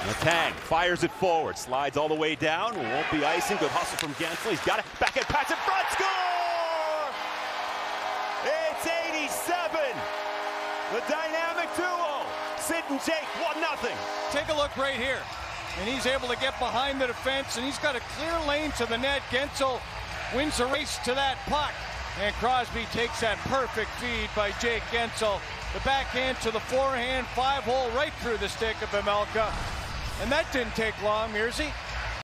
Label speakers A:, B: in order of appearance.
A: Letang fires it forward, slides all the way down, won't be icing, good hustle from Guentzel, he's got it, backhand pass in front, score! It's 87! The dynamic duo, Sid and Jake, 1-0.
B: Take a look right here, and he's able to get behind the defense, and he's got a clear lane to the net. Guentzel wins the race to that puck, and Crosby takes that perfect feed by Jake Guentzel. The backhand to the forehand, 5-hole right through the stick of Vejmelka. And that didn't take long, Mearsy.